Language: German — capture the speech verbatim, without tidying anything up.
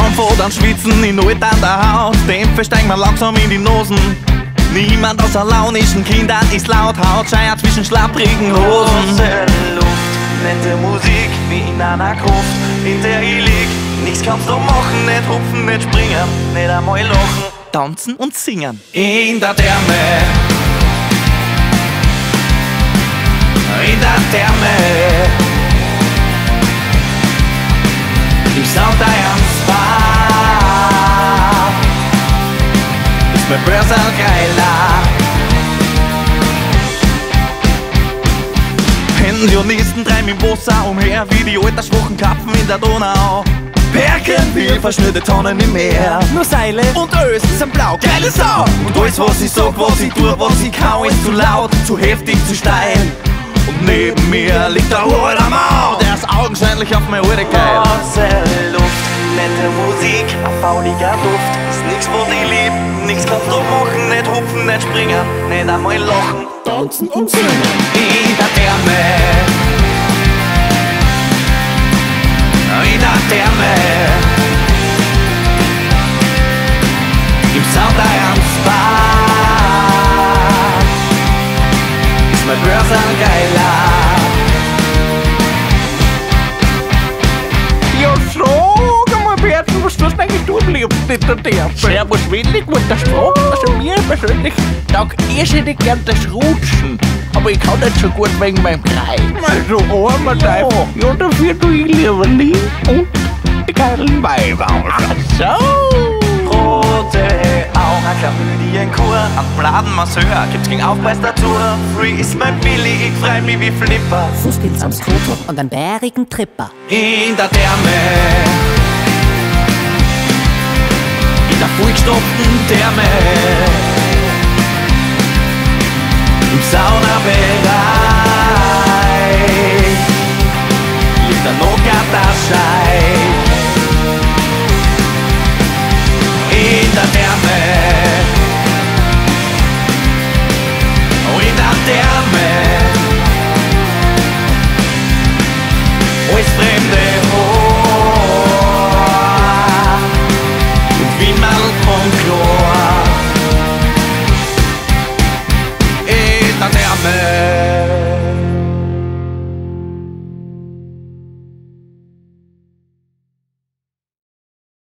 Man fährt an Schwitzen in Not an der Haut, Dämpfe steigen mir langsam in die Nosen. Niemand außer launischen Kindern ist laut, Hautscheier zwischen schlapprigen Hosen. Luft, nette Musik, wie in einer Gruft, in der ich lieg. Nichts kannst du machen, nicht hupfen, nicht springen, nicht einmal lachen, Tanzen und singen. in der Therme, in der Therme, im Soundtimes Bar, ist mein Börser geiler. Pensionisten treiben im Wasser umher, wie die alten schwachen Karpfen in der Donau. Perkenwil, verschnürte Tonnen im Meer, Nur Seile und Ösen sind blau, geile Sau. und alles was ich sag, was ich tu, was ich kann, ist zu laut, zu heftig, zu steil. Und neben mir liegt der alter Mau, der ist augenscheinlich auf meine alte geil. Luft, nette Musik, ein fauliger Duft, ist nix, was ich lieb, nix kannst du machen, nicht hupfen, nicht springen, nicht einmal lachen, Tanzen und singen. in der Therme, in der Therme, im Soundtimes Bar, ist mein Börser geiler. Ja, sag einmal, Berten, was tust du eigentlich du am liebsten in der Therme? Servus Willi, guter Strom. Also mir persönlich taugt irrsinnig gern das Rutschen. Aber ich kann nicht so gut wegen meinem Kreis. Also, armer Teufel. Ja, dafür tu ich lieber Lied und die geilen Weiber. So. Rote Augen, eine Chlamydien-Kur, am Bladenmasseur, gibt's gegen Aufpreis dazu. Free ist mein Billy, ich freu mich wie Flipper. Fußpilz am Skroto und einen bärigen Tripper. In der Therme, in der vollgestopften Therme, im Saunabereich liegt der Nockert der Schei.